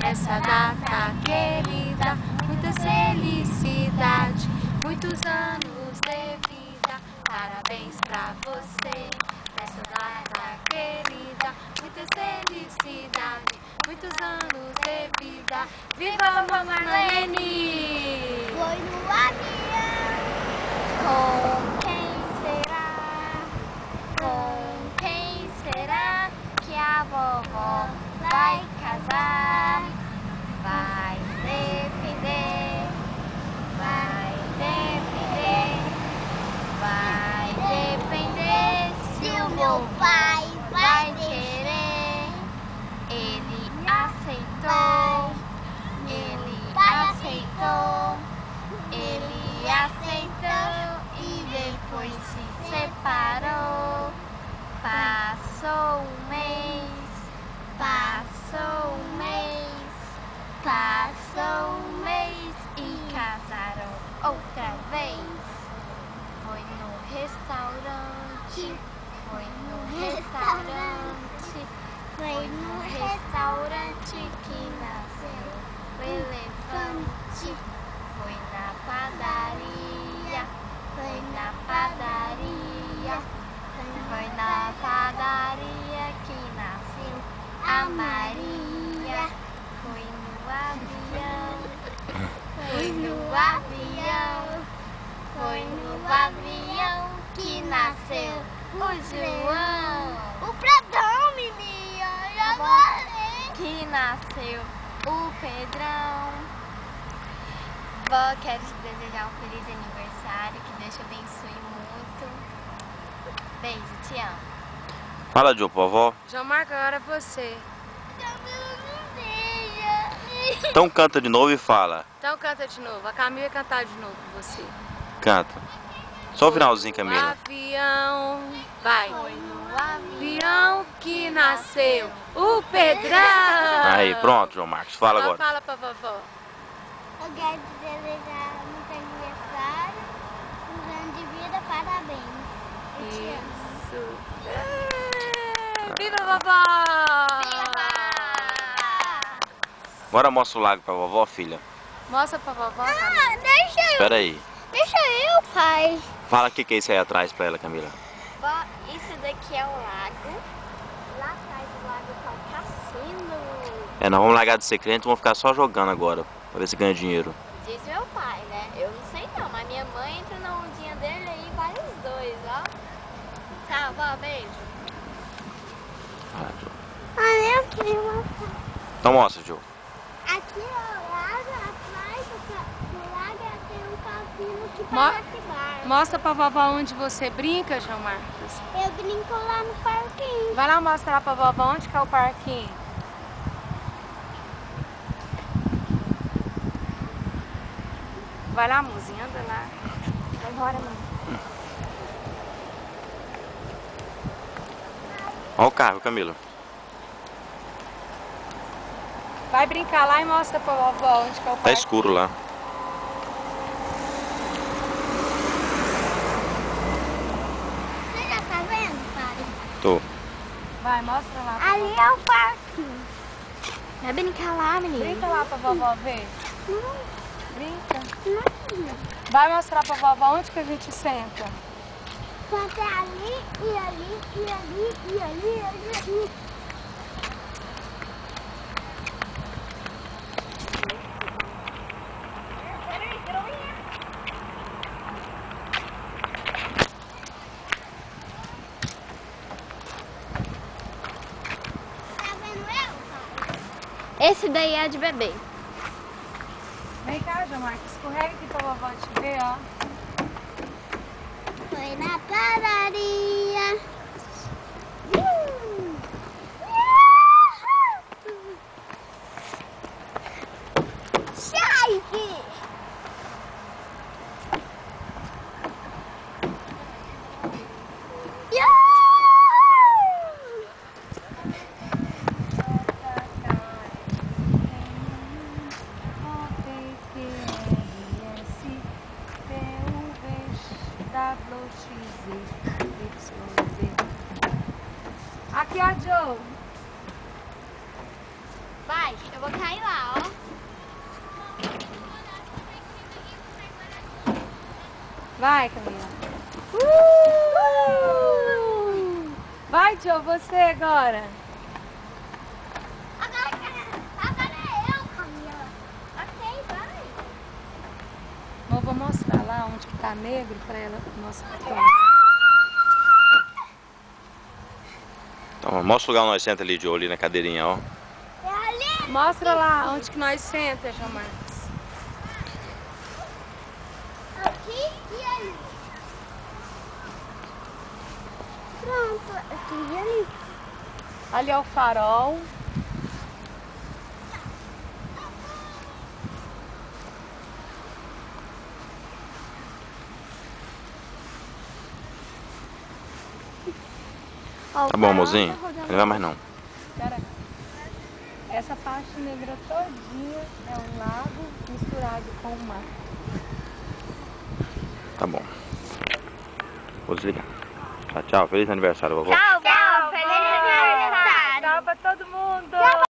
nessa data querida, muita felicidade, muitos anos de vida. Parabéns pra você, nessa data querida, muita felicidade, muitos anos de vida. Viva a Marlene! Foi no avião. Com quem será? Com quem será que a vovó vai casar? Vai depender, vai depender, vai depender se o meu pai vai querer. Ele aceitou, ele aceitou, ele aceitou e depois se separou. Passou um mês, passou um mês, passou um mês e casaram outra vez. Foi no restaurante, foi no restaurante, foi no restaurante que nasceu o elefante. Foi na padaria, foi na padaria, foi na padaria que nasceu a Maria. Foi no avião, foi no avião, foi no avião que nasceu o João. O Pedrão, menina, já falei. Que nasceu o Pedrão. Vó, quero te desejar um feliz aniversário, que Deus te abençoe muito. Beijo, te amo. Fala, Joe, pra vovó. João Marco, agora é você. Camila não beija. Então canta de novo e fala. Então canta de novo. A Camila vai cantar de novo com você. Canta. Só o finalzinho, Camila. Avião, vai. Foi no avião Avião que nasceu o Pedrão. Aí, pronto, João Marcos. Fala agora. Fala pra vovó. Eu quero te desejar muito aniversário, um ano de vida, parabéns. Eu te amo. Isso. Viva vovó! Bora mostra o lago pra vovó, filha. Mostra pra vovó, Camila. Ah, deixa eu. Espera aí. Deixa eu, pai. Fala o que é isso aí atrás pra ela, Camila. Vó, isso daqui é o lago. Lá atrás do lago tá o cassino. Nós vamos largar de ser crente e vamos ficar só jogando agora, pra ver se ganha dinheiro. Diz meu pai, né? Eu não sei não, mas minha mãe entra na ondinha dele aí e vai os dois, ó. Tchau, vó, beijo. Ah, Joe. Ah, eu tenho Então mostra, Joe. Aqui é o lago, atrás do lago tem um cassino que Mo- parece bar. Mostra pra vovó onde você brinca, João Marcos. Eu brinco lá no parquinho. Vai lá mostrar pra vovó onde que é o parquinho. Vai lá, mozinha, anda lá. Vai embora, mãe. Olha o carro, Camila. Vai brincar lá e mostra pra vovó onde que é o Tá parquinho. escuro lá. Você já tá vendo, pai? Tô. Vai, mostra lá pra Ali vovó. é o parquinho. Vai brincar lá, menino. Brinca lá pra vovó ver. Não, Brinca. não. Vai mostrar pra vovó onde que a gente senta. Pode ali, e ali, e ali, e ali, e ali. Tá vendo eu, pai? Esse daí é de bebê. Vem cá, João Marcos. Escorrega aqui pra vovó te ver, ó. Foi na padaria. Sai, filho. WXZ, YZ. Vai, Camila. Vai, tio, você agora. Agora é eu, Camila. Ok, vai. Eu vou mostrar lá onde que tá negro pra ela mostrar. Então, mostra o lugar onde nós senta ali, Joe, ali na cadeirinha, ó. É ali. Mostra lá onde que nós senta, João Marcos. Aqui e ali. Pronto, aqui e ali. Ali é o farol. Ó, o Tá bom, farol mozinho? tá rodando. Não vai mais não. Pera. Essa parte negra todinha é um lago misturado com o mar. Tá bom. Vou desligar. Tchau, tchau. Feliz aniversário, vovó. Tchau, feliz aniversário. Tchau pra todo mundo.